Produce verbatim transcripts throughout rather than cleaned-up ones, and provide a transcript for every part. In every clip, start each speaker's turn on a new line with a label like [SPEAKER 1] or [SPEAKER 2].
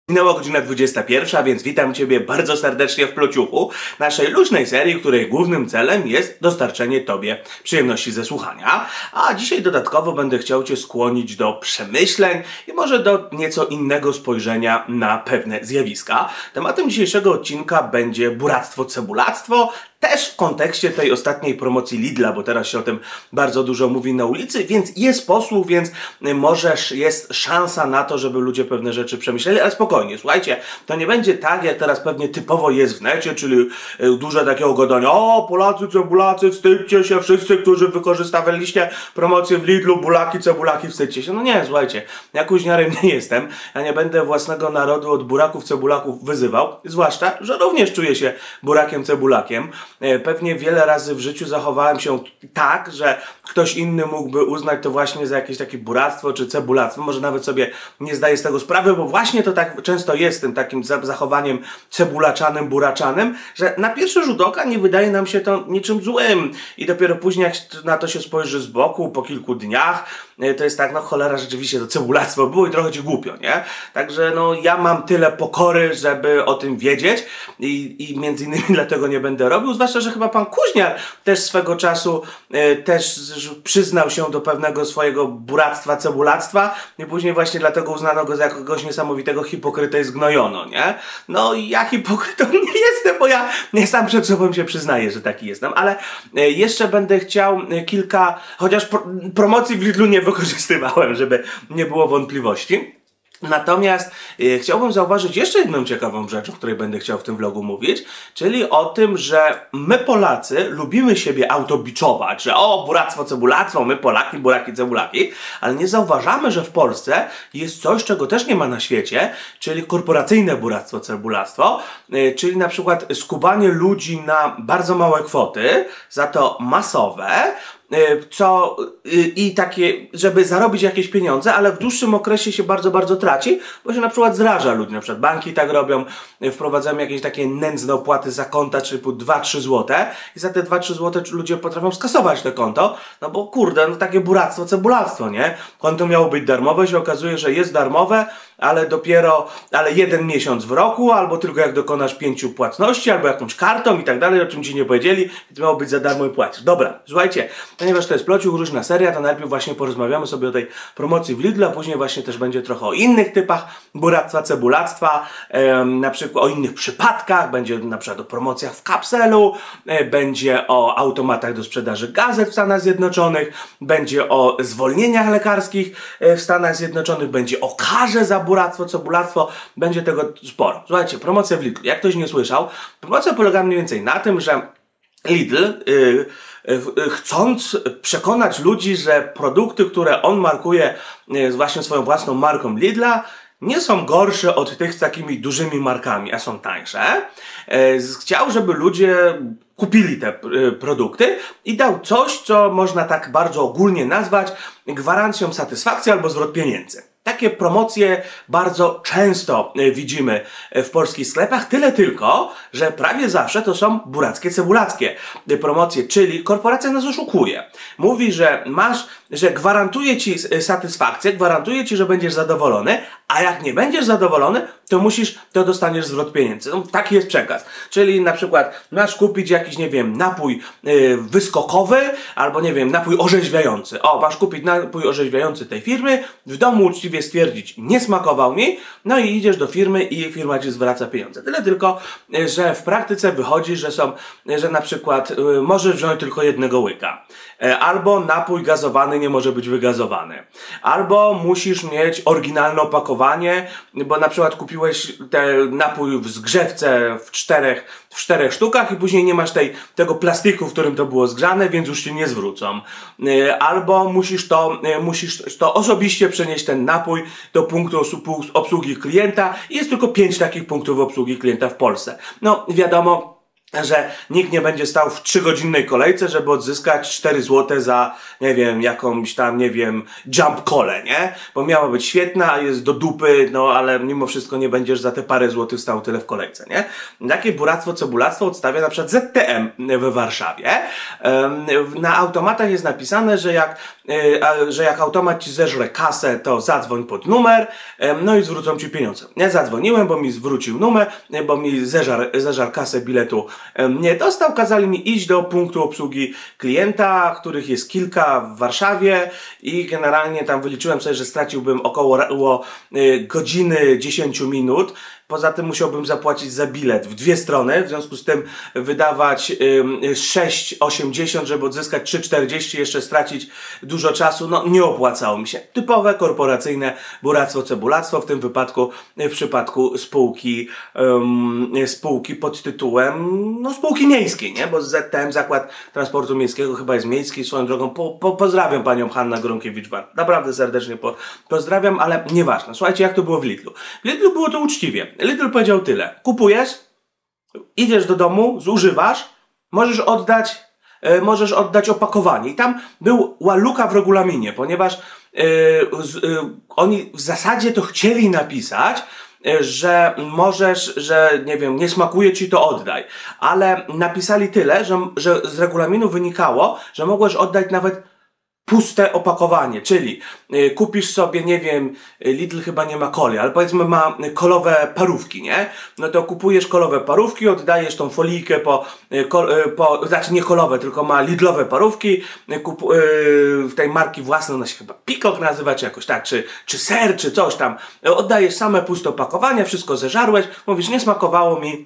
[SPEAKER 1] Minęła godzina dwudziesta pierwsza, więc witam Ciebie bardzo serdecznie w Plociuchu, naszej luźnej serii, której głównym celem jest dostarczenie Tobie przyjemności ze słuchania. A dzisiaj dodatkowo będę chciał Cię skłonić do przemyśleń i może do nieco innego spojrzenia na pewne zjawiska. Tematem dzisiejszego odcinka będzie buractwo, cebulactwo, też w kontekście tej ostatniej promocji Lidla, bo teraz się o tym bardzo dużo mówi na ulicy, więc jest posłuch, więc możesz, jest szansa na to, żeby ludzie pewne rzeczy przemyśleli, ale spokojnie, słuchajcie, to nie będzie tak, jak teraz pewnie typowo jest w necie, czyli duże takiego gadania: o, Polacy, cebulacy, wstydźcie się, wszyscy, którzy wykorzystywaliście promocję w Lidlu, bulaki, cebulaki, wstydźcie się. No nie, słuchajcie, ja kuźniarem nie jestem, ja nie będę własnego narodu od buraków, cebulaków wyzywał, zwłaszcza, że również czuję się burakiem, cebulakiem. Pewnie wiele razy w życiu zachowałem się tak, że ktoś inny mógłby uznać to właśnie za jakieś takie buractwo czy cebulactwo. Może nawet sobie nie zdaję z tego sprawy, bo właśnie to tak często jest tym takim zachowaniem cebulaczanym, buraczanym, że na pierwszy rzut oka nie wydaje nam się to niczym złym. I dopiero później, jak na to się spojrzy z boku, po kilku dniach, to jest tak, no cholera, rzeczywiście to cebulactwo było i trochę ci głupio, nie? Także no ja mam tyle pokory, żeby o tym wiedzieć i, i między innymi dlatego nie będę robił, zwłaszcza, że chyba pan Kuźniar też swego czasu e, też przyznał się do pewnego swojego buractwa, cebulactwa i później właśnie dlatego uznano go za jakiegoś niesamowitego hipokrytę i zgnojono, nie? No i ja hipokrytą nie jestem, bo ja nie sam przed sobą się przyznaję, że taki jestem, ale e, jeszcze będę chciał kilka, chociaż pro, promocji w Lidlu nie wykorzystywałem, żeby nie było wątpliwości. Natomiast e, chciałbym zauważyć jeszcze jedną ciekawą rzecz, o której będę chciał w tym vlogu mówić, czyli o tym, że my Polacy lubimy siebie autobiczować, że o, buractwo, cebulactwo, my Polaki, buraki, cebulaki, ale nie zauważamy, że w Polsce jest coś, czego też nie ma na świecie, czyli korporacyjne buractwo, cebulactwo, e, czyli na przykład skubanie ludzi na bardzo małe kwoty, za to masowe, co i takie, żeby zarobić jakieś pieniądze, ale w dłuższym okresie się bardzo, bardzo traci, bo się na przykład zraża ludzi. Na przykład banki tak robią, wprowadzają jakieś takie nędzne opłaty za konta, czyli po dwa trzy złote i za te dwa trzy złote ludzie potrafią skasować to konto, no bo kurde, no takie buractwo, cebulactwo, nie? Konto miało być darmowe, się okazuje, że jest darmowe, ale dopiero, ale jeden miesiąc w roku, albo tylko jak dokonasz pięciu płatności, albo jakąś kartą i tak dalej, o czym ci nie powiedzieli, to miało być za darmo i płacisz. Dobra, słuchajcie, ponieważ to jest Plociuch, różna seria, to najpierw właśnie porozmawiamy sobie o tej promocji w Lidlu, a później właśnie też będzie trochę o innych typach buractwa, cebulactwa, e, na przykład o innych przypadkach, będzie na przykład o promocjach w kapselu, e, będzie o automatach do sprzedaży gazet w Stanach Zjednoczonych, będzie o zwolnieniach lekarskich w Stanach Zjednoczonych, będzie o karze za buractwo, cebulactwo, będzie tego sporo. Słuchajcie, promocja w Lidlu, jak ktoś nie słyszał, promocja polega mniej więcej na tym, że Lidl yy, yy, chcąc przekonać ludzi, że produkty, które on markuje yy, właśnie swoją własną marką Lidla, nie są gorsze od tych z takimi dużymi markami, a są tańsze. Yy, chciał, żeby ludzie kupili te yy, produkty i dał coś, co można tak bardzo ogólnie nazwać gwarancją satysfakcji albo zwrot pieniędzy. Takie promocje bardzo często widzimy w polskich sklepach, tyle tylko, że prawie zawsze to są burackie, cebulackie promocje, czyli korporacja nas oszukuje. Mówi, że masz, że gwarantuje ci satysfakcję, gwarantuje ci, że będziesz zadowolony, a jak nie będziesz zadowolony, to musisz, to dostaniesz zwrot pieniędzy. No, taki jest przekaz. Czyli na przykład masz kupić jakiś, nie wiem, napój yy, wyskokowy, albo nie wiem, napój orzeźwiający. O, masz kupić napój orzeźwiający tej firmy, w domu uczciwie stwierdzić, nie smakował mi, no i idziesz do firmy i firma ci zwraca pieniądze. Tyle tylko, że w praktyce wychodzi, że są, że na przykład yy, możesz wziąć tylko jednego łyka. Yy, albo napój gazowany nie może być wygazowany. Albo musisz mieć oryginalne opakowanie, bo na przykład kupiłeś ten napój w zgrzewce w czterech, w czterech sztukach i później nie masz tej, tego plastiku, w którym to było zgrzane, więc już ci nie zwrócą. Albo musisz to, musisz to osobiście przenieść ten napój do punktu obsługi klienta i jest tylko pięć takich punktów obsługi klienta w Polsce. No wiadomo, że nikt nie będzie stał w trzygodzinnej kolejce, żeby odzyskać cztery złote za, nie wiem, jakąś tam, nie wiem, jump cole, nie? Bo miała być świetna, a jest do dupy, no ale mimo wszystko nie będziesz za te parę złotych stał tyle w kolejce, nie? Takie buractwo, cebulactwo odstawia na przykład Z T M w Warszawie. Na automatach jest napisane, że jak, że jak automat ci zeżre kasę, to zadzwoń pod numer, no i zwrócą ci pieniądze. Ja zadzwoniłem, bo mi zwrócił numer, bo mi zeżarł, zeżarł kasę biletu nie dostał, kazali mi iść do punktu obsługi klienta, których jest kilka w Warszawie i generalnie tam wyliczyłem sobie, że straciłbym około godziny dziesięć minut. Poza tym musiałbym zapłacić za bilet w dwie strony, w związku z tym wydawać sześć osiemdziesiąt, żeby odzyskać trzy czterdzieści, jeszcze stracić dużo czasu. No nie opłacało mi się. Typowe korporacyjne buractwo, cebulactwo, w tym wypadku, w przypadku spółki, um, spółki pod tytułem, no spółki miejskiej, nie? Bo Z T M, Zakład Transportu Miejskiego, chyba jest miejski, swoją drogą. Po, po, pozdrawiam panią Hannę Gronkiewicz-Wart. Naprawdę serdecznie po, pozdrawiam, ale nieważne. Słuchajcie, jak to było w Lidlu. W Lidlu było to uczciwie. Lidl powiedział tyle. Kupujesz, idziesz do domu, zużywasz, możesz oddać, e, możesz oddać opakowanie. I tam była luka w regulaminie, ponieważ e, z, e, oni w zasadzie to chcieli napisać, e, że możesz, że nie wiem, nie smakuje ci, to oddaj. Ale napisali tyle, że, że z regulaminu wynikało, że mogłeś oddać nawet puste opakowanie, czyli y, kupisz sobie, nie wiem, Lidl chyba nie ma coli, ale powiedzmy ma kolowe parówki, nie? No to kupujesz kolowe parówki, oddajesz tą folijkę po, y, kol, y, po znaczy nie kolowe, tylko ma Lidlowe parówki, y, kup, y, w tej marki własnej, ona się chyba Peacock nazywa, czy jakoś tak, czy, czy ser, czy coś tam. Y, oddajesz same puste opakowania, wszystko zeżarłeś, mówisz, nie smakowało mi,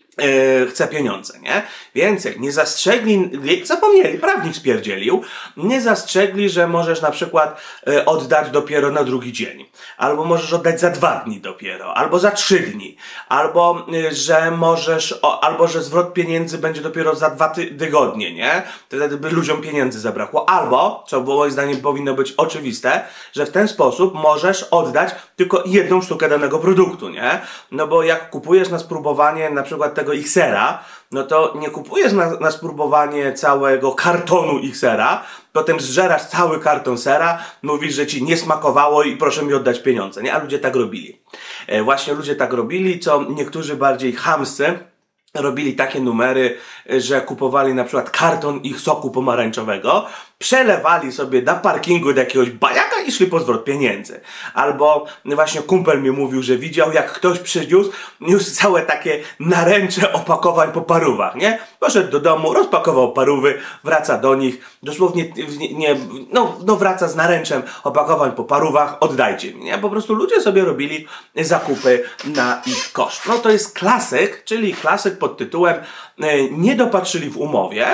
[SPEAKER 1] Yy, chce pieniądze, nie? Więcej, nie zastrzegli, zapomnieli, prawnik spierdzielił, nie zastrzegli, że możesz na przykład yy, oddać dopiero na drugi dzień, albo możesz oddać za dwa dni dopiero, albo za trzy dni, albo yy, że możesz, o, albo że zwrot pieniędzy będzie dopiero za dwa ty tygodnie, nie? Wtedy by ludziom pieniędzy zabrakło, albo, co moim zdaniem powinno być oczywiste, że w ten sposób możesz oddać tylko jedną sztukę danego produktu, nie? No bo jak kupujesz na spróbowanie na przykład tego X-era, no to nie kupujesz na, na spróbowanie całego kartonu X-era, potem zżerasz cały karton sera, mówisz, że ci nie smakowało i proszę mi oddać pieniądze, nie? A ludzie tak robili. E, właśnie ludzie tak robili, co niektórzy bardziej chamscy robili takie numery, że kupowali na przykład karton ich soku pomarańczowego, przelewali sobie na parkingu do jakiegoś bajaka i szli po zwrot pieniędzy. Albo właśnie kumpel mi mówił, że widział, jak ktoś przyniósł już całe takie naręcze opakowań po parówach, nie? Poszedł do domu, rozpakował parówy, wraca do nich, dosłownie nie, no, no wraca z naręczem opakowań po parówach, oddajcie mi, nie? Po prostu ludzie sobie robili zakupy na ich koszt. No to jest klasyk, czyli klasyk pod tytułem nie dopatrzyli w umowie,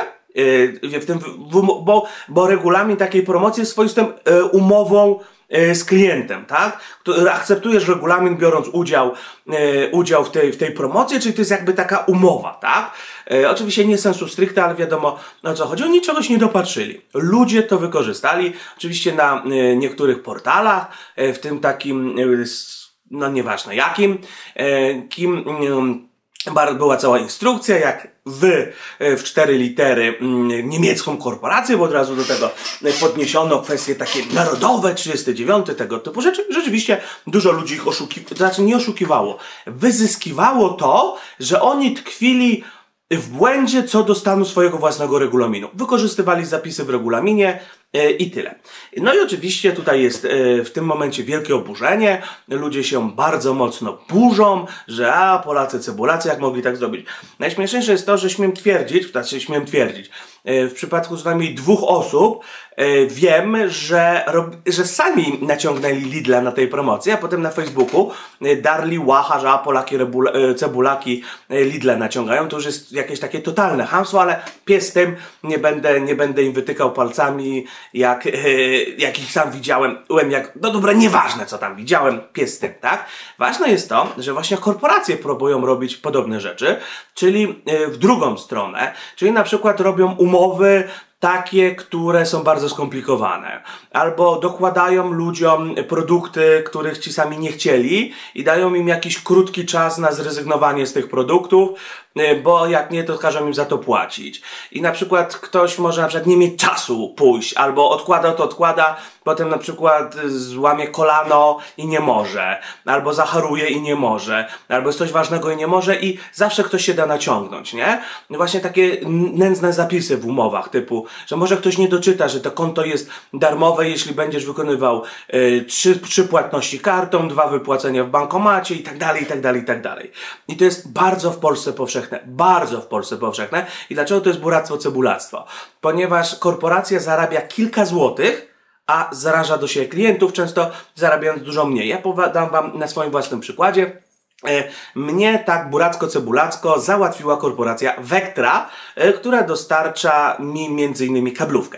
[SPEAKER 1] w tym, w, bo, bo regulamin takiej promocji jest swoistą e, umową e, z klientem, tak? Akceptujesz regulamin, biorąc udział, e, udział w tej, w tej promocji, czyli to jest jakby taka umowa, tak? E, oczywiście nie sensu stricte, ale wiadomo o co chodzi. Oni czegoś nie dopatrzyli. Ludzie to wykorzystali, oczywiście na e, niektórych portalach, e, w tym takim, e, no nieważne jakim, e, kim... E, była cała instrukcja, jak wy w cztery litery niemiecką korporację, bo od razu do tego podniesiono kwestie takie narodowe, trzydzieste dziewiąte, tego typu rzeczy. Rzeczywiście dużo ludzi ich oszukiwało, to znaczy nie oszukiwało. Wyzyskiwało to, że oni tkwili w błędzie co do stanu swojego własnego regulaminu. Wykorzystywali zapisy w regulaminie e, i tyle. No i oczywiście tutaj jest e, w tym momencie wielkie oburzenie. Ludzie się bardzo mocno burzą, że a, Polacy cebulacy, jak mogli tak zrobić. Najśmieszniejsze jest to, że śmiem twierdzić, znaczy śmiem twierdzić, e, w przypadku co najmniej dwóch osób e, wiem, że, że sami naciągnęli Lidla na tej promocji, a potem na Facebooku e, darli łacha, że a, Polaki rebula, e, cebulaki e, Lidla naciągają. To już jest jakieś takie totalne chamstwo, ale pies z tym, nie będę, nie będę im wytykał palcami, jak, e, jak ich sam widziałem, jak, no dobra, nieważne co tam widziałem, pies z tym, tak? Ważne jest to, że właśnie korporacje próbują robić podobne rzeczy, czyli e, w drugą stronę, czyli na przykład robią umowy takie, które są bardzo skomplikowane. Albo dokładają ludziom produkty, których ci sami nie chcieli i dają im jakiś krótki czas na zrezygnowanie z tych produktów, bo jak nie, to każą im za to płacić. I na przykład ktoś może na przykład nie mieć czasu pójść, albo odkłada to odkłada, potem na przykład złamie kolano i nie może, albo zacharuje i nie może, albo jest coś ważnego i nie może i zawsze ktoś się da naciągnąć, nie? Właśnie takie nędzne zapisy w umowach, typu, że może ktoś nie doczyta, że to konto jest darmowe, jeśli będziesz wykonywał y, trzy, trzy płatności kartą, dwa wypłacenia w bankomacie i tak dalej, i tak dalej, i tak dalej. I to jest bardzo w Polsce powszechne, bardzo w Polsce powszechne. I dlaczego to jest buractwo, cebulactwo? Ponieważ korporacja zarabia kilka złotych, a zaraża do siebie klientów, często zarabiając dużo mniej. Ja podam wam na swoim własnym przykładzie. Mnie tak buracko-cebulacko załatwiła korporacja Vectra, która dostarcza mi między innymi kablówkę.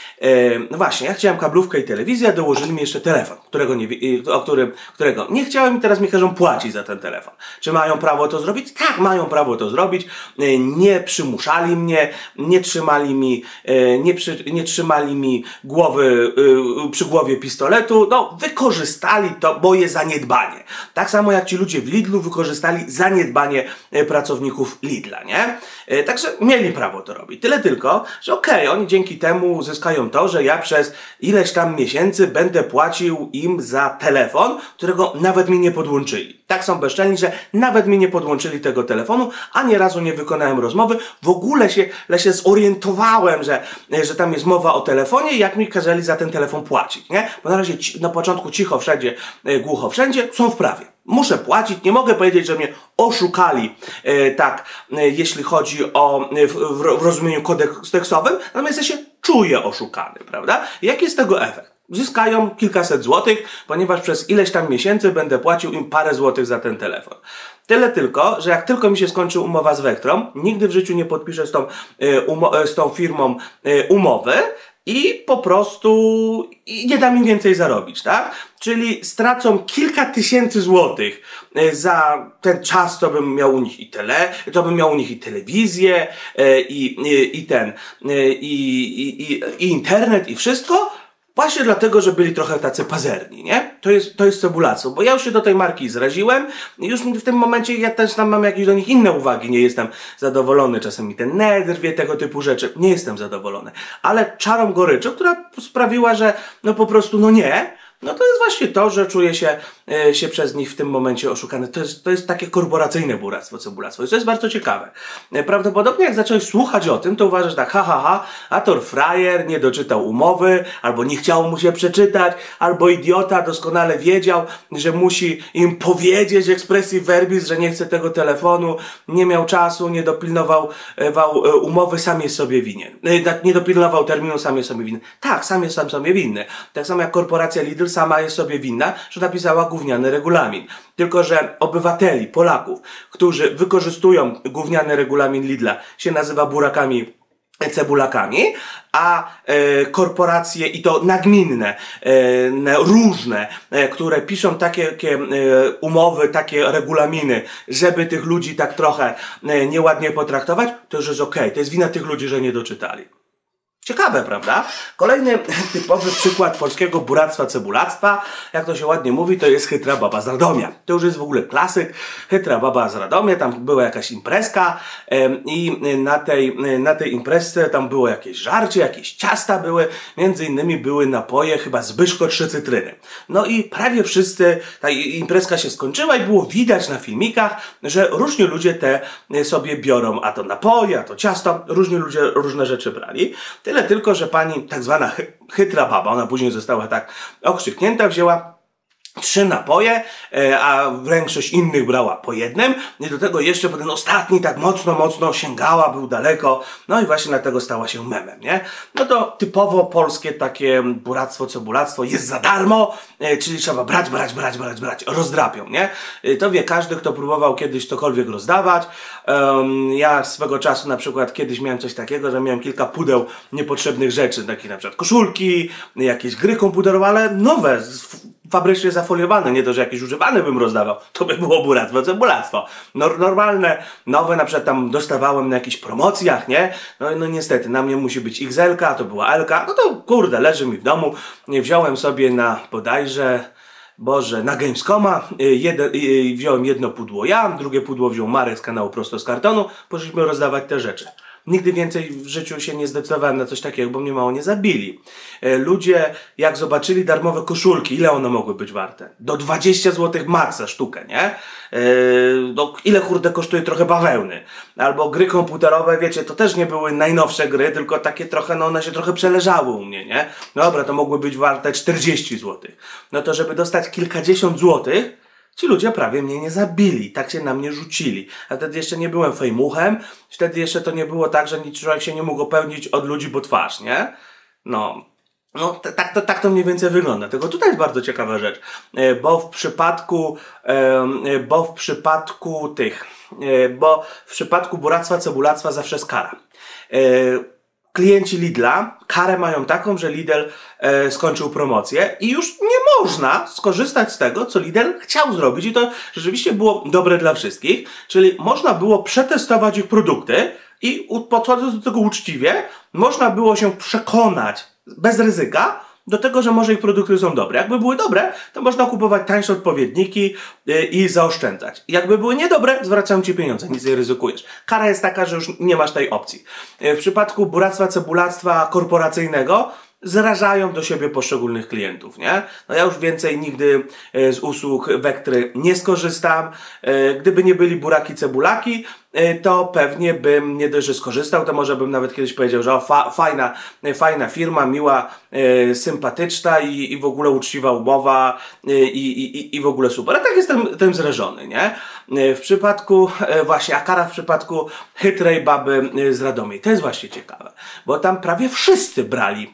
[SPEAKER 1] No właśnie, ja chciałem kablówkę i telewizję, a dołożyli mi jeszcze telefon, którego nie, o którym, którego nie chciałem i teraz mi każą płacić za ten telefon. Czy mają prawo to zrobić? Tak, mają prawo to zrobić. Nie przymuszali mnie, nie trzymali mi, nie, przy, nie trzymali mi głowy przy głowie pistoletu. No, wykorzystali to moje zaniedbanie. Tak samo jak ci ludzie w Lidlu wykorzystali zaniedbanie pracowników Lidla, nie? Także mieli prawo to robić. Tyle tylko, że okej, okay, oni dzięki temu uzyskają to, że ja przez ileś tam miesięcy będę płacił im za telefon, którego nawet mi nie podłączyli. Tak są bezczelni, że nawet mi nie podłączyli tego telefonu, a nie razu nie wykonałem rozmowy. W ogóle się, się zorientowałem, że, że tam jest mowa o telefonie, jak mi kazali za ten telefon płacić, nie? Bo na razie na początku cicho wszędzie, głucho wszędzie, są w prawie. Muszę płacić, nie mogę powiedzieć, że mnie oszukali, e, tak, e, jeśli chodzi o, w, w rozumieniu kodeksowym, natomiast ja się czuję oszukany, prawda? Jaki jest tego efekt? Zyskają kilkaset złotych, ponieważ przez ileś tam miesięcy będę płacił im parę złotych za ten telefon. Tyle tylko, że jak tylko mi się skończy umowa z Vectrą, nigdy w życiu nie podpiszę z tą, e, z tą firmą e, umowy, i po prostu nie da mi więcej zarobić, tak? Czyli stracą kilka tysięcy złotych za ten czas, to bym miał u nich i tele, to bym miał u nich i telewizję, i, i, i ten, i, i, i, i internet, i wszystko. Właśnie dlatego, że byli trochę tacy pazerni, nie? To jest, to jest cebulactwo, bo ja już się do tej marki zraziłem i już w tym momencie ja też tam mam jakieś do nich inne uwagi, nie jestem zadowolony, czasem mi ten nerw wie, tego typu rzeczy, nie jestem zadowolony. Ale czarą goryczą, która sprawiła, że no po prostu no nie, no to jest właśnie to, że czuję się, e, się przez nich w tym momencie oszukany. To jest, to jest takie korporacyjne buractwo, cebulactwo. I to jest bardzo ciekawe. E, prawdopodobnie jak zacząłeś słuchać o tym, to uważasz tak, ha, ha, ha, a to frajer nie doczytał umowy, albo nie chciało mu się przeczytać, albo idiota doskonale wiedział, że musi im powiedzieć expressis verbis, że nie chce tego telefonu, nie miał czasu, nie dopilnował e, wał, e, umowy, sam jest sobie winien. E, nie dopilnował terminu, sam jest sobie winny. Tak, sam jest sam sobie winny. Tak samo jak korporacja Lidl sama jest sobie winna, że napisała gówniany regulamin. Tylko że obywateli, Polaków, którzy wykorzystują gówniany regulamin Lidla, się nazywa burakami, cebulakami, a e, korporacje i to nagminne, e, różne, e, które piszą takie, takie e, umowy, takie regulaminy, żeby tych ludzi tak trochę e, nieładnie potraktować, to już jest okej. Okay. To jest wina tych ludzi, że nie doczytali. Ciekawe, prawda? Kolejny typowy przykład polskiego buractwa, cebulactwa, jak to się ładnie mówi, to jest chytra baba z Radomia. To już jest w ogóle klasyk, chytra baba z Radomia, tam była jakaś imprezka i na tej, na tej imprezce tam było jakieś żarcie, jakieś ciasta były, między innymi były napoje, chyba Zbyszko trzy cytryny. No i prawie wszyscy, ta imprezka się skończyła i było widać na filmikach, że różni ludzie te sobie biorą, a to napoje, a to ciasto, różni ludzie różne rzeczy brali. Tyle tylko, że pani tak zwana chytra baba, ona później została tak okrzyknięta, wzięła trzy napoje, a większość innych brała po jednym i do tego jeszcze po ten ostatni tak mocno, mocno sięgała, był daleko, no i właśnie dlatego stała się memem, nie? No to typowo polskie takie buractwo, cebulactwo jest za darmo, czyli trzeba brać, brać, brać, brać, brać, rozdrapią, nie? To wie każdy, kto próbował kiedyś cokolwiek rozdawać. Um, ja swego czasu na przykład kiedyś miałem coś takiego, że miałem kilka pudeł niepotrzebnych rzeczy, takich na przykład koszulki, jakieś gry komputerowe, ale nowe, fabrycznie zafoliowane, nie to, że jakieś używane bym rozdawał, to by było buractwo, cebulactwo. No, normalne, nowe na przykład tam dostawałem na jakichś promocjach, nie? No, no niestety, na mnie musi być X L, a to była L K, no to kurde, leży mi w domu, wziąłem sobie na bodajże, Boże, na Gamescoma, jedno, wziąłem jedno pudło ja, drugie pudło wziął Marek z kanału Prosto z Kartonu, poszliśmy rozdawać te rzeczy. Nigdy więcej w życiu się nie zdecydowałem na coś takiego, bo mnie mało nie zabili. Ludzie, jak zobaczyli darmowe koszulki, ile one mogły być warte? Do dwudziestu złotych max za sztukę, nie? No, ile kurde kosztuje trochę bawełny? Albo gry komputerowe, wiecie, to też nie były najnowsze gry, tylko takie trochę, no one się trochę przeleżały u mnie, nie? Dobra, to mogły być warte czterdzieści złotych. No to żeby dostać kilkadziesiąt złotych, ci ludzie prawie mnie nie zabili, tak się na mnie rzucili. A wtedy jeszcze nie byłem fejmuchem, wtedy jeszcze to nie było tak, że człowiek się nie mógł opełnić od ludzi po twarz, nie? No, no tak to, tak to mniej więcej wygląda. Tylko tutaj jest bardzo ciekawa rzecz, bo w przypadku, bo w przypadku tych, bo w przypadku buractwa, cebulactwa zawsze jest kara. Klienci Lidla karę mają taką, że Lidl e, skończył promocję i już nie można skorzystać z tego, co Lidl chciał zrobić i to rzeczywiście było dobre dla wszystkich, czyli można było przetestować ich produkty i podchodząc do tego uczciwie, można było się przekonać bez ryzyka do tego, że może ich produkty są dobre. Jakby były dobre, to można kupować tańsze odpowiedniki yy, i zaoszczędzać. Jakby były niedobre, zwracają ci pieniądze, nic nie ryzykujesz. Kara jest taka, że już nie masz tej opcji. Yy, w przypadku buractwa, cebulactwa korporacyjnego zrażają do siebie poszczególnych klientów, nie? No ja już więcej nigdy z usług Vectry nie skorzystam. Gdyby nie byli buraki, cebulaki, to pewnie bym nie dość, że skorzystał, to może bym nawet kiedyś powiedział, że o, fa fajna, fajna firma, miła, e, sympatyczna i, i w ogóle uczciwa umowa e, i, i, i w ogóle super. A tak jestem tym zrażony, nie? W przypadku, e, właśnie, a kara w przypadku chytrej baby z Radomia. To jest właśnie ciekawe, bo tam prawie wszyscy brali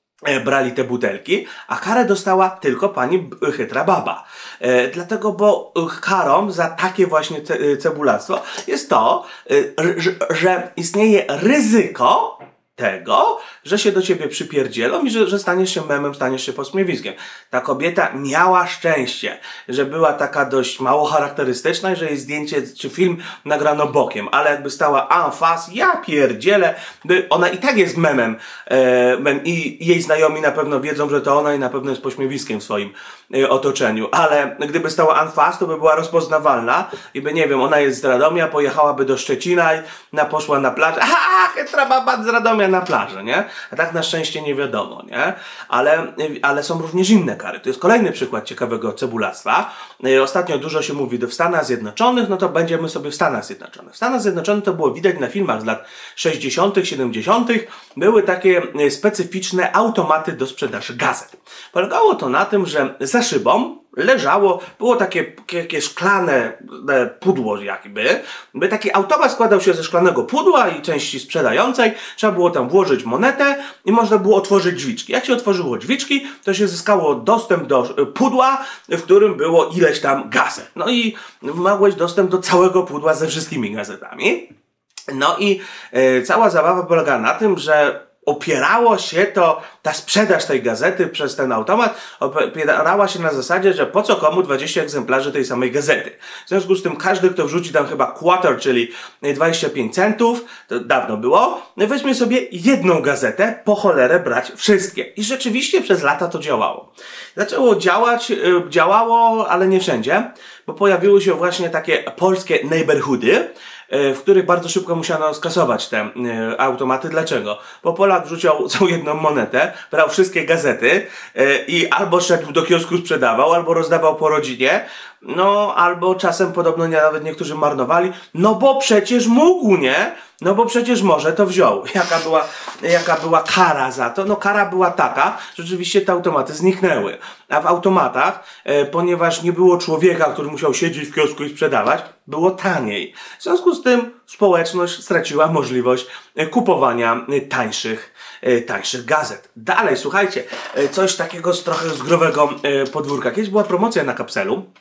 [SPEAKER 1] brali te butelki, a karę dostała tylko pani chytra baba. E, dlatego, bo karą za takie właśnie ce cebulactwo jest to, e, że, że istnieje ryzyko tego, że się do ciebie przypierdzielą i że, że staniesz się memem, staniesz się posmiewiskiem. Ta kobieta miała szczęście, że była taka dość mało charakterystyczna i że jej zdjęcie czy film nagrano bokiem, ale jakby stała en face, ja pierdzielę, ona i tak jest memem, e, mem i jej znajomi na pewno wiedzą, że to ona i na pewno jest pośmiewiskiem w swoim e, otoczeniu, ale gdyby stała en face, to by była rozpoznawalna i by, nie wiem, ona jest z Radomia, pojechałaby do Szczecina i na, poszła na plażę, aha, chytra baba z Radomia na plażę, nie? A tak na szczęście nie wiadomo, nie? Ale, ale są również inne kary. To jest kolejny przykład ciekawego cebulactwa. Ostatnio dużo się mówi w Stanach Zjednoczonych, no to będziemy sobie w Stanach Zjednoczonych. W Stanach Zjednoczonych to było widać na filmach z lat sześćdziesiątych, siedemdziesiątych. Były takie specyficzne automaty do sprzedaży gazet. Polegało to na tym, że za szybą leżało, było takie, takie szklane pudło jakby, by taki automat składał się ze szklanego pudła i części sprzedającej, trzeba było tam włożyć monetę i można było otworzyć drzwiczki. Jak się otworzyło drzwiczki, to się zyskało dostęp do pudła, w którym było ileś tam gazet. No i mogłeś dostęp do całego pudła ze wszystkimi gazetami. No i e, cała zabawa polegała na tym, że opierało się to, ta sprzedaż tej gazety przez ten automat opierała się na zasadzie, że po co komu dwadzieścia egzemplarzy tej samej gazety. W związku z tym każdy, kto wrzuci tam chyba quarter, czyli dwadzieścia pięć centów, to dawno było, weźmie sobie jedną gazetę, po cholerę brać wszystkie. I rzeczywiście przez lata to działało. Zaczęło działać, działało, ale nie wszędzie, bo pojawiły się właśnie takie polskie neighborhoody, w których bardzo szybko musiano skasować te e, automaty. Dlaczego? Bo Polak wrzucił całą jedną monetę, brał wszystkie gazety e, i albo szedł do kiosku, sprzedawał, albo rozdawał po rodzinie, no albo czasem podobno nie, nawet niektórzy marnowali, no bo przecież mógł, nie? No bo przecież może to wziął. Jaka była, jaka była kara za to? No kara była taka, że rzeczywiście te automaty zniknęły. A w automatach, e, ponieważ nie było człowieka, który musiał siedzieć w kiosku i sprzedawać, było taniej. W związku z tym społeczność straciła możliwość e, kupowania e, tańszych, e, tańszych gazet. Dalej, słuchajcie, e, coś takiego z trochę z growego e, podwórka. Kiedyś była promocja na Kapselu.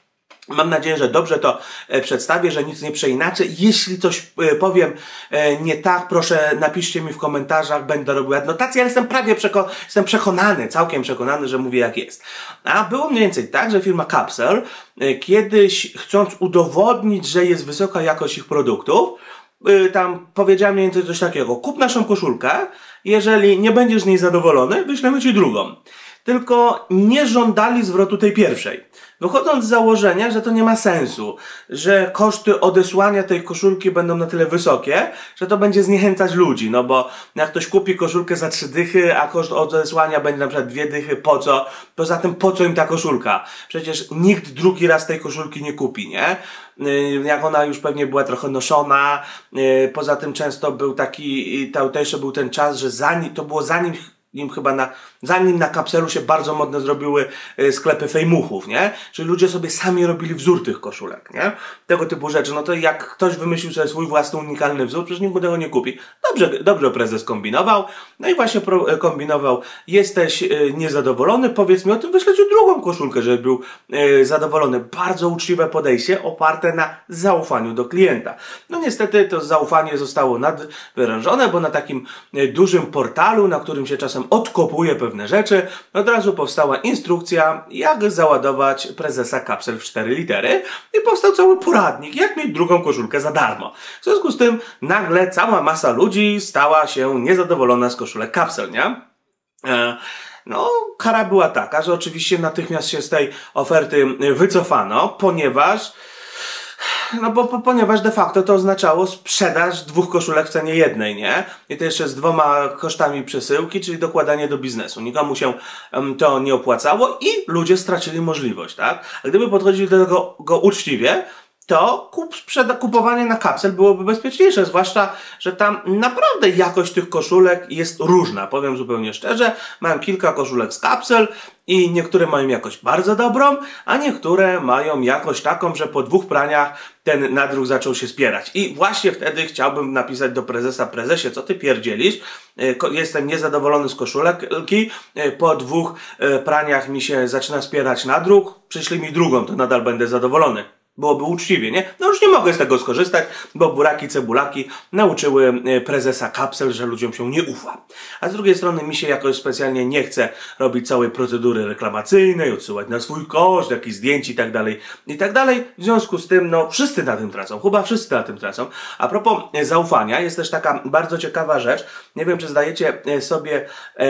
[SPEAKER 1] Mam nadzieję, że dobrze to przedstawię, że nic nie przeinaczę. Jeśli coś powiem nie tak, proszę napiszcie mi w komentarzach, będę robił adnotację, ale jestem prawie przeko jestem przekonany, całkiem przekonany, że mówię jak jest. A było mniej więcej tak, że firma Capsule kiedyś, chcąc udowodnić, że jest wysoka jakość ich produktów, tam powiedziałem mniej więcej coś takiego: kup naszą koszulkę, jeżeli nie będziesz z niej zadowolony, wyślemy ci drugą. Tylko nie żądali zwrotu tej pierwszej. Wychodząc z założenia, że to nie ma sensu, że koszty odesłania tej koszulki będą na tyle wysokie, że to będzie zniechęcać ludzi, no bo jak ktoś kupi koszulkę za trzy dychy, a koszt odesłania będzie na przykład dwie dychy, po co? Poza tym po co im ta koszulka? Przecież nikt drugi raz tej koszulki nie kupi, nie? Jak ona już pewnie była trochę noszona, poza tym często był taki, to też był ten czas, że zanim, to było zanim nim chyba na, zanim na Capselu się bardzo modne zrobiły sklepy fejmuchów, nie? Czyli ludzie sobie sami robili wzór tych koszulek, nie? Tego typu rzeczy. No to jak ktoś wymyślił sobie swój własny unikalny wzór, przecież nikt tego nie kupi. Dobrze, dobrze prezes kombinował. No i właśnie pro, kombinował: jesteś y, niezadowolony, powiedz mi o tym, wyślę ci drugą koszulkę, żeby był y, zadowolony. Bardzo uczciwe podejście, oparte na zaufaniu do klienta. No niestety to zaufanie zostało nadwyrężone, bo na takim y, dużym portalu, na którym się czasem odkopuje pewne rzeczy, od razu powstała instrukcja, jak załadować prezesa Capsule w cztery litery i powstał cały poradnik, jak mieć drugą koszulkę za darmo. W związku z tym nagle cała masa ludzi stała się niezadowolona z koszulek Capsule, nie? E No, kara była taka, że oczywiście natychmiast się z tej oferty wycofano, ponieważ No bo, bo ponieważ de facto to oznaczało sprzedaż dwóch koszulek w cenie jednej, nie? I to jeszcze z dwoma kosztami przesyłki, czyli dokładanie do biznesu. Nikomu się um, to nie opłacało i ludzie stracili możliwość, tak? A gdyby podchodzili do tego go uczciwie, to kup, sprzeda, kupowanie na Capsule byłoby bezpieczniejsze, zwłaszcza, że tam naprawdę jakość tych koszulek jest różna. Powiem zupełnie szczerze, mam kilka koszulek z Capsule i niektóre mają jakość bardzo dobrą, a niektóre mają jakość taką, że po dwóch praniach ten nadruk zaczął się spierać. I właśnie wtedy chciałbym napisać do prezesa: prezesie, co ty pierdzielisz? Jestem niezadowolony z koszulki, po dwóch praniach mi się zaczyna spierać nadruk, przyślij mi drugą, to nadal będę zadowolony. Byłoby uczciwie, nie? No już nie mogę z tego skorzystać, bo buraki, cebulaki nauczyły prezesa Capsule, że ludziom się nie ufa. A z drugiej strony mi się jakoś specjalnie nie chce robić całej procedury reklamacyjnej, odsyłać na swój koszt, jakieś zdjęć i tak dalej, i tak dalej. W związku z tym, no, wszyscy na tym tracą, chyba wszyscy na tym tracą. A propos zaufania, jest też taka bardzo ciekawa rzecz. Nie wiem, czy zdajecie sobie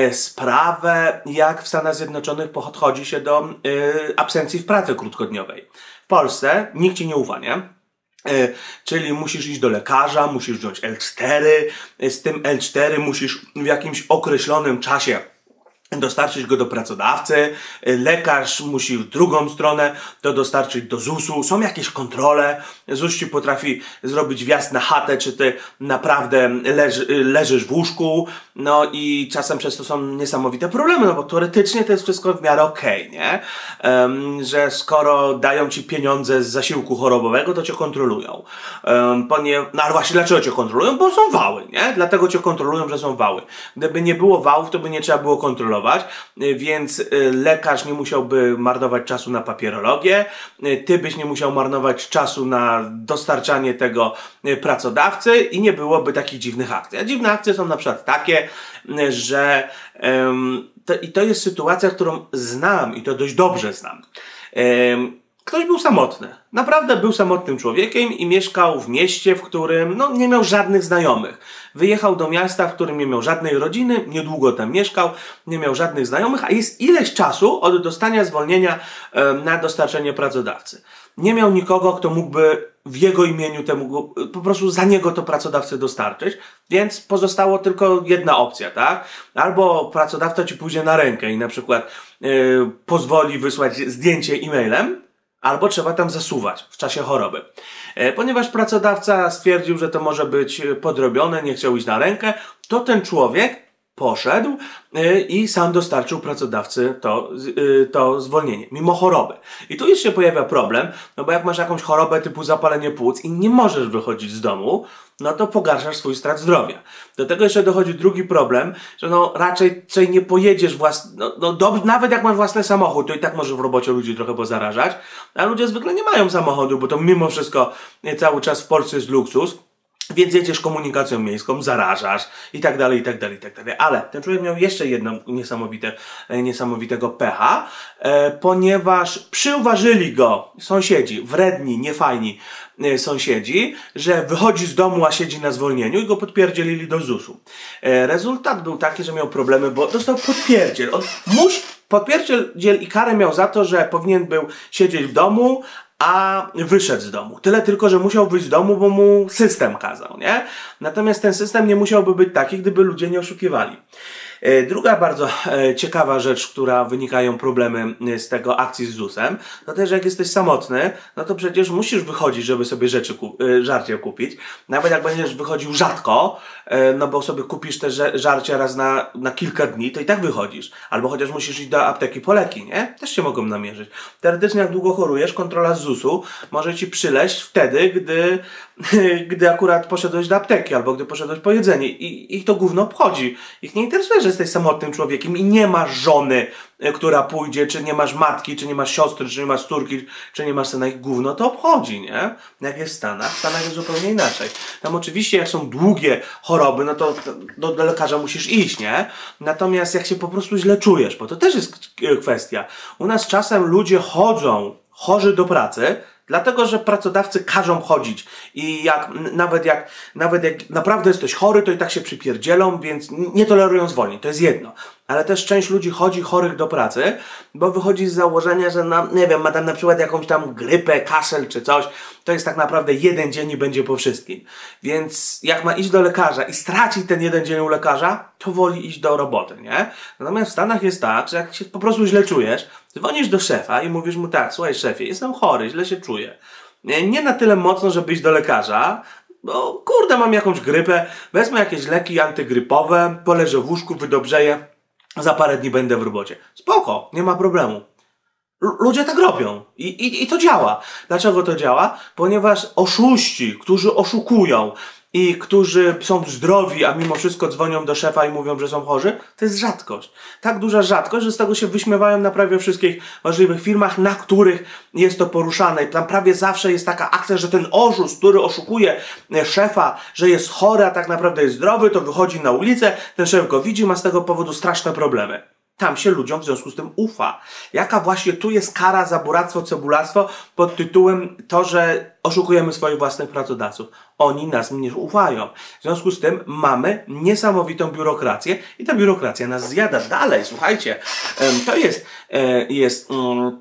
[SPEAKER 1] sprawę, jak w Stanach Zjednoczonych podchodzi się do absencji w pracy krótkodniowej. W Polsce nikt ci nie ufa, nie? Yy, czyli musisz iść do lekarza, musisz wziąć L cztery, z tym L cztery musisz w jakimś określonym czasie dostarczyć go do pracodawcy, lekarz musi w drugą stronę to dostarczyć do zusu, są jakieś kontrole, ZUS ci potrafi zrobić wjazd na chatę, czy ty naprawdę leży, leżysz w łóżku, no i czasem przez to są niesamowite problemy, no bo teoretycznie to jest wszystko w miarę okej, okay, nie? Um, że skoro dają ci pieniądze z zasiłku chorobowego, to cię kontrolują. Um, ponie... No ale właśnie dlaczego cię kontrolują? Bo są wały, nie? Dlatego cię kontrolują, że są wały. Gdyby nie było wałów, to by nie trzeba było kontrolować, więc lekarz nie musiałby marnować czasu na papierologię, ty byś nie musiał marnować czasu na dostarczanie tego pracodawcy i nie byłoby takich dziwnych akcji. A dziwne akcje są na przykład takie, że um, to, i to jest sytuacja, którą znam i to dość dobrze znam. Um, Ktoś był samotny. Naprawdę był samotnym człowiekiem i mieszkał w mieście, w którym no, nie miał żadnych znajomych. Wyjechał do miasta, w którym nie miał żadnej rodziny, niedługo tam mieszkał, nie miał żadnych znajomych, a jest ileś czasu od dostania zwolnienia e, na dostarczenie pracodawcy. Nie miał nikogo, kto mógłby w jego imieniu temu, po prostu za niego to pracodawcę dostarczyć, więc pozostało tylko jedna opcja, tak? Albo pracodawca ci pójdzie na rękę i na przykład e, pozwoli wysłać zdjęcie e-mailem, albo trzeba tam zasuwać w czasie choroby. E, ponieważ pracodawca stwierdził, że to może być podrobione, nie chciał iść na rękę, to ten człowiek poszedł yy, i sam dostarczył pracodawcy to, yy, to zwolnienie, mimo choroby. I tu już się pojawia problem, no bo jak masz jakąś chorobę typu zapalenie płuc i nie możesz wychodzić z domu, no to pogarszasz swój strat zdrowia. Do tego jeszcze dochodzi drugi problem, że no raczej, raczej nie pojedziesz własny, no, no do, nawet jak masz własny samochód, to i tak możesz w robocie ludzi trochę pozarażać, a ludzie zwykle nie mają samochodu, bo to mimo wszystko cały czas w Polsce jest luksus. Więc jedziesz komunikacją miejską, zarażasz i tak dalej, i tak dalej, i tak dalej. Ale ten człowiek miał jeszcze jedno niesamowite, niesamowitego pecha, e, ponieważ przyuważyli go sąsiedzi, wredni, niefajni e, sąsiedzi, że wychodzi z domu, a siedzi na zwolnieniu i go podpierdzielili do zusu. E, rezultat był taki, że miał problemy, bo dostał podpierdziel. On musi, podpierdziel i karę miał za to, że powinien był siedzieć w domu, a wyszedł z domu. Tyle tylko, że musiał wyjść z domu, bo mu system kazał, nie? Natomiast ten system nie musiałby być taki, gdyby ludzie nie oszukiwali. Druga bardzo ciekawa rzecz, która wynikają problemy z tego akcji z zusem, to też jak jesteś samotny, no to przecież musisz wychodzić, żeby sobie rzeczy kup żarcie kupić. Nawet jak będziesz wychodził rzadko, no bo sobie kupisz te żarcia raz na, na kilka dni, to i tak wychodzisz. Albo chociaż musisz iść do apteki po leki, nie? Też się mogą namierzyć. Teoretycznie jak długo chorujesz, kontrola z zusu może ci przyleść wtedy, gdy, gdy akurat poszedłeś do apteki, albo gdy poszedłeś po jedzenie. I ich to gówno obchodzi. Ich nie interesuje, że jesteś samotnym człowiekiem i nie masz żony, która pójdzie, czy nie masz matki, czy nie masz siostry, czy nie masz córki, czy nie masz syna, ich gówno to obchodzi, nie? Jak jest w Stanach, w Stanach jest zupełnie inaczej. Tam oczywiście jak są długie choroby, no to do, do lekarza musisz iść, nie? Natomiast jak się po prostu źle czujesz, bo to też jest kwestia. U nas czasem ludzie chodzą chorzy do pracy, dlatego, że pracodawcy każą chodzić i jak, nawet jak, nawet jak naprawdę jesteś chory, to i tak się przypierdzielą, więc nie tolerują zwolnień. To jest jedno. Ale też część ludzi chodzi chorych do pracy, bo wychodzi z założenia, że na, nie wiem, ma tam na przykład jakąś tam grypę, kaszel czy coś, to jest tak naprawdę jeden dzień i będzie po wszystkim. Więc jak ma iść do lekarza i stracić ten jeden dzień u lekarza, to woli iść do roboty, nie? Natomiast w Stanach jest tak, że jak się po prostu źle czujesz, dzwonisz do szefa i mówisz mu tak: słuchaj szefie, jestem chory, źle się czuję. Nie, nie na tyle mocno, żeby iść do lekarza, bo kurde, mam jakąś grypę, wezmę jakieś leki antygrypowe, poleżę w łóżku, wydobrzeję, za parę dni będę w robocie. Spoko, nie ma problemu. L ludzie tak robią I, i, i to działa. Dlaczego to działa? Ponieważ oszuści, którzy oszukują i którzy są zdrowi, a mimo wszystko dzwonią do szefa i mówią, że są chorzy, to jest rzadkość. Tak duża rzadkość, że z tego się wyśmiewają na prawie wszystkich możliwych firmach, na których jest to poruszane. I tam prawie zawsze jest taka akcja, że ten oszust, który oszukuje szefa, że jest chory, a tak naprawdę jest zdrowy, to wychodzi na ulicę, ten szef go widzi, ma z tego powodu straszne problemy. Tam się ludziom w związku z tym ufa. Jaka właśnie tu jest kara za buractwo, cebulactwo pod tytułem to, że oszukujemy swoich własnych pracodawców. Oni nas nie ufają. W związku z tym mamy niesamowitą biurokrację i ta biurokracja nas zjada. Dalej, słuchajcie, to jest, jest,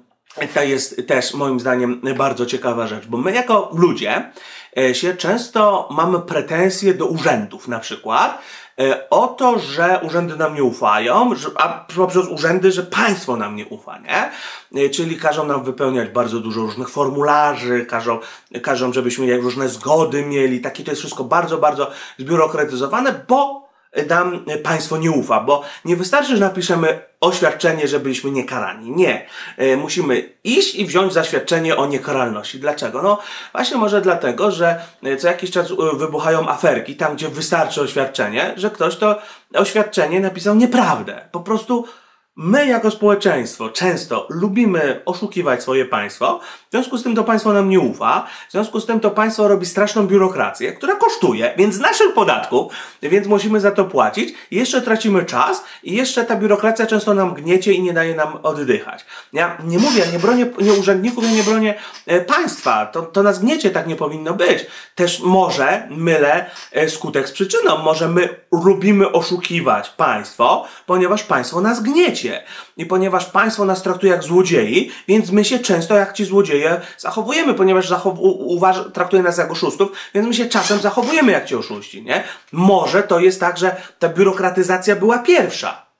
[SPEAKER 1] to jest też moim zdaniem bardzo ciekawa rzecz, bo my jako ludzie się często mamy pretensje do urzędów na przykład, o to, że urzędy nam nie ufają, że, a poprzez urzędy, że państwo nam nie ufa, nie? Czyli każą nam wypełniać bardzo dużo różnych formularzy, każą, każą żebyśmy różne zgody mieli, takie to jest wszystko bardzo, bardzo zbiurokratyzowane, bo nam państwo nie ufa, bo nie wystarczy, że napiszemy oświadczenie, że byliśmy niekarani. Nie. E, musimy iść i wziąć zaświadczenie o niekaralności. Dlaczego? No właśnie może dlatego, że co jakiś czas wybuchają aferki, tam gdzie wystarczy oświadczenie, że ktoś to oświadczenie napisał nieprawdę. Po prostu my jako społeczeństwo często lubimy oszukiwać swoje państwo, w związku z tym to państwo nam nie ufa, w związku z tym to państwo robi straszną biurokrację, która kosztuje, więc z naszych podatków, więc musimy za to płacić, i jeszcze tracimy czas i jeszcze ta biurokracja często nam gniecie i nie daje nam oddychać. Ja nie mówię, nie bronię nie urzędników, ja nie bronię e, państwa, to, to nas gniecie, tak nie powinno być. Też może mylę e, skutek z przyczyną, może my lubimy oszukiwać państwo, ponieważ państwo nas gniecie. I ponieważ państwo nas traktuje jak złodziei, więc my się często jak ci złodzieje zachowujemy, ponieważ zachow- traktuje nas jak oszustów, więc my się czasem zachowujemy jak ci oszuści, nie? Może to jest tak, że ta biurokratyzacja była pierwsza.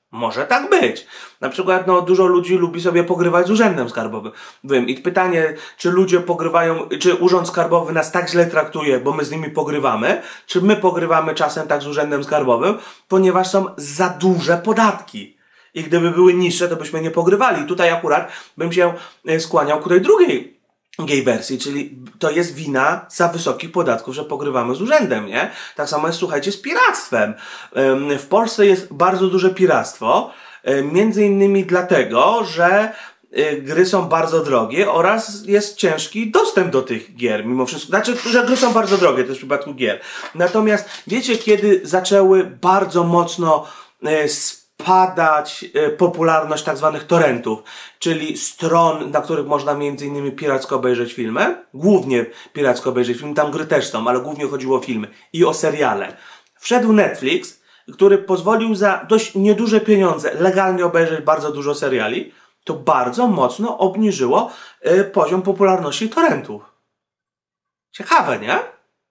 [SPEAKER 1] Może tak być. Na przykład no, dużo ludzi lubi sobie pogrywać z urzędem skarbowym. I pytanie, czy ludzie pogrywają, czy urząd skarbowy nas tak źle traktuje, bo my z nimi pogrywamy, czy my pogrywamy czasem tak z urzędem skarbowym, ponieważ są za duże podatki. I gdyby były niższe, to byśmy nie pogrywali. I tutaj akurat bym się skłaniał ku tej drugiej gay wersji, czyli to jest wina za wysokich podatków, że pogrywamy z urzędem, nie? Tak samo jest, słuchajcie, z piractwem. W Polsce jest bardzo duże piractwo, między innymi dlatego, że gry są bardzo drogie oraz jest ciężki dostęp do tych gier, mimo wszystko. Znaczy, że gry są bardzo drogie, to jest w przypadku gier. Natomiast wiecie, kiedy zaczęły bardzo mocno spadać popularność tak zwanych torrentów, czyli stron, na których można między innymi piracko obejrzeć filmy, głównie piracko obejrzeć filmy, tam gry też są, ale głównie chodziło o filmy i o seriale. Wszedł Netflix, który pozwolił za dość nieduże pieniądze legalnie obejrzeć bardzo dużo seriali, to bardzo mocno obniżyło y, poziom popularności torrentów. Ciekawe, nie?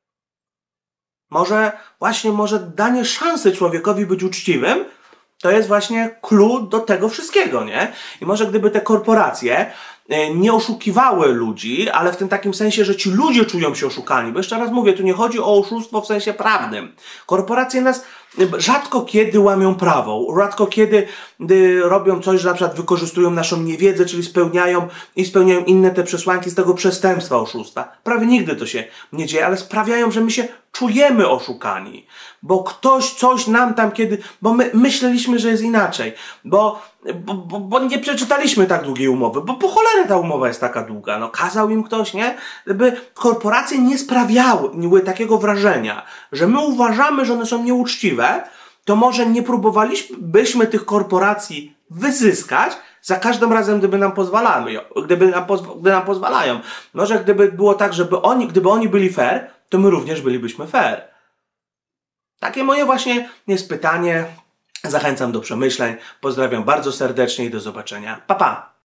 [SPEAKER 1] Może właśnie, może danie szansy człowiekowi być uczciwym to jest właśnie clue do tego wszystkiego, nie? I może gdyby te korporacje nie oszukiwały ludzi, ale w tym takim sensie, że ci ludzie czują się oszukani, bo jeszcze raz mówię, tu nie chodzi o oszustwo w sensie prawnym. Korporacje nas rzadko kiedy łamią prawo, rzadko kiedy robią coś, że na przykład wykorzystują naszą niewiedzę, czyli spełniają i spełniają inne te przesłanki z tego przestępstwa oszustwa. Prawie nigdy to się nie dzieje, ale sprawiają, że my się czujemy oszukani, bo ktoś coś nam tam kiedy, bo my myśleliśmy, że jest inaczej, bo, bo, bo, bo nie przeczytaliśmy tak długiej umowy, bo po cholerę ta umowa jest taka długa, no kazał im ktoś, nie? By korporacje nie sprawiały takiego wrażenia, że my uważamy, że one są nieuczciwe, to może nie próbowalibyśmy tych korporacji wyzyskać za każdym razem, gdyby nam pozwalamy, gdyby nam, pozw gdy nam pozwalają. Może gdyby było tak, żeby oni, gdyby oni byli fair, to my również bylibyśmy fair. Takie moje właśnie jest pytanie. Zachęcam do przemyśleń. Pozdrawiam bardzo serdecznie i do zobaczenia. Pa, pa!